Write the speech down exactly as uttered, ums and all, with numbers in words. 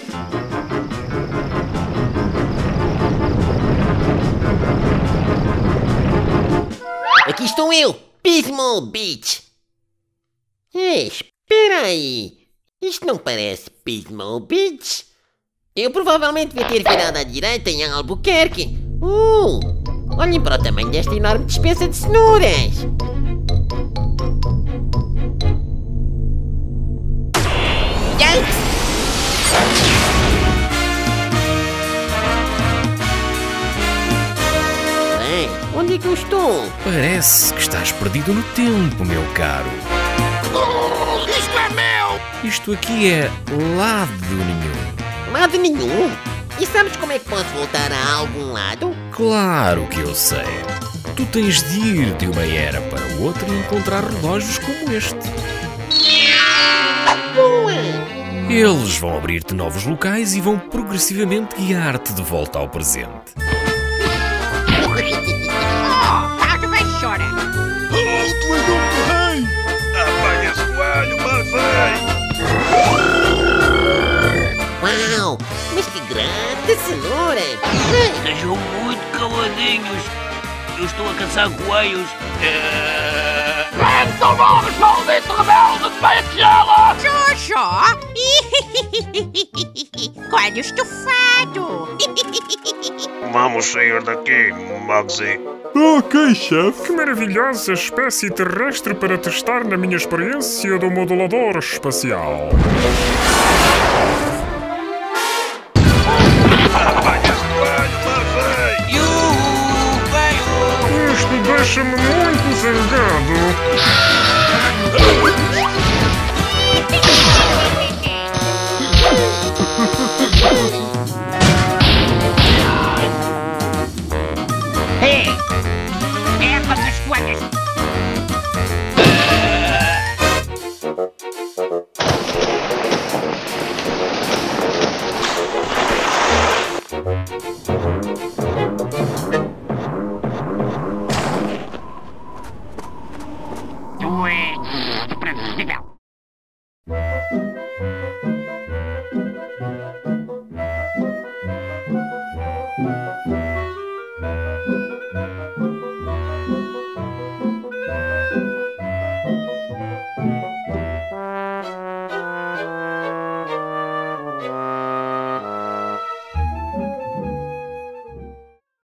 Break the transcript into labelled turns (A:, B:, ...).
A: Aqui estou eu, Pismo Beach. Ei, espera aí. Isto não parece Pismo Beach? Eu provavelmente devia ter virado à direita em Albuquerque. Uh, olhem para o tamanho desta enorme dispensa de cenouras. Yikes! Bem, onde é que eu estou?
B: Parece que estás perdido no tempo, meu caro.
C: Oh, isto é meu!
B: Isto aqui é lado nenhum.
A: Lado nenhum? E sabes como é que posso voltar a algum lado?
B: Claro que eu sei. Tu tens de ir de uma era para outra e encontrar relógios como este.
A: Boa!
B: Eles vão abrir-te novos locais e vão progressivamente guiar-te de volta ao presente.
C: Oh, para de vassoura!
D: Oh, tu és um rei!
E: Apanha esse coelho, perfeito!
A: Uau! Mas que grande cenoura!
F: Sejam muito caladinhos. Eu estou a caçar coelhos.
C: Prende morres, maldito rebelde de meia tigela! Jojo! Coelho estufado!
E: Vamos sair daqui, Mugsy.
D: Ok, chefe.
G: Que maravilhosa espécie terrestre para testar na minha experiência do modulador espacial.
E: Apanha esse coelho, perfeito!
F: Iuhu, veio!
G: Isto deixa-me muito zangado.
C: Ei! Erva nas coelhas! Tu és... previsível!